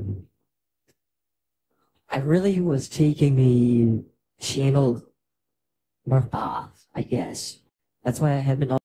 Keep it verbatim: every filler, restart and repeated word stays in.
um, I really was taking a channel more bath, I guess. That's why I have been